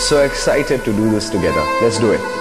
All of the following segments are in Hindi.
So excited to do this together. Let's do it.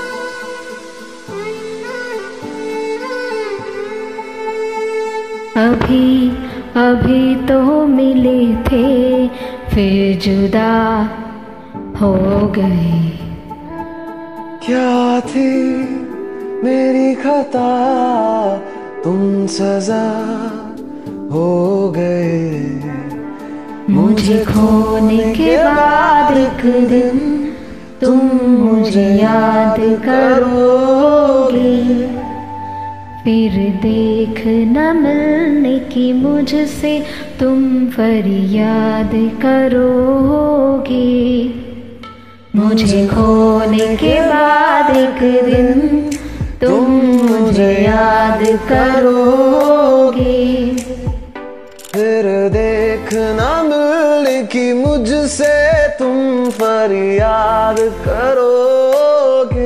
अभी अभी तो मिले थे, फिर जुदा हो गए। क्या थी मेरी खता, तुम सजा हो गए। मुझे खोने के बाद एक दिन तुम मुझे याद करोगे, फिर देख न मिलने की मुझसे तुम फरियाद करोगे। मुझे खोने के बाद एक दिन तुम मुझे याद करोगे, फिर देख न मिलने की मुझसे तुम फरियाद करोगे।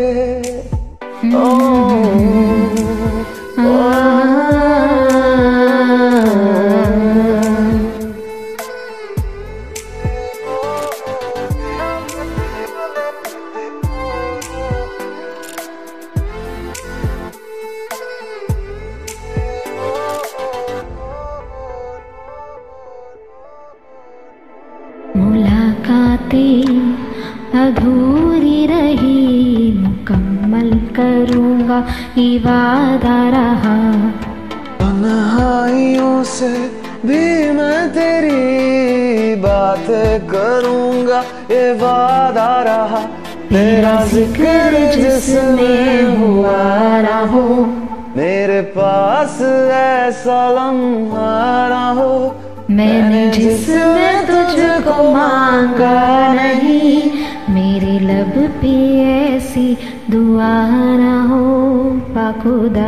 मुलाकातें अधूरी रही, मुकम्मल करूँगा ये वादा रहा। तन्हाइयों से भी मैं तेरी बात करूँगा ये वादा रहा। तेरा जिक्र जिसमें हुआ ना हो, मेरे पास ऐसा लम्हा ना हो। मैंने जिसमें तुझको मांगा नहीं, मेरे लब पे ऐसी दुआ ना हो खुदा।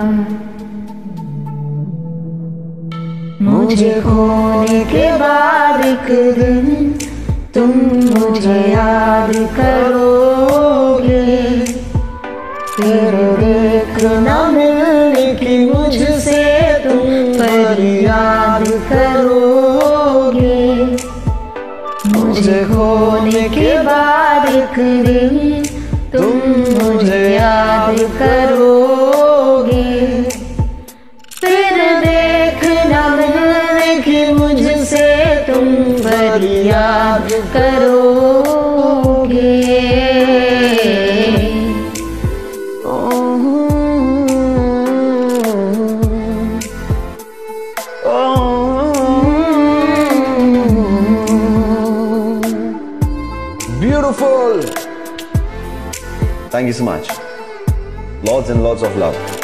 मुझे खोने के बाद एक दिन तुम मुझे याद करोगे, फिर देख न मिलने की मुझसे तुम फरियाद करोगे। मुझे खोने के बाद एक दिन तुम मुझे याद करोगे, फिर देख न मिलने की मुझसे तुम फरियाद करोगे। Beautiful. Thank you so much. Lots and lots of love.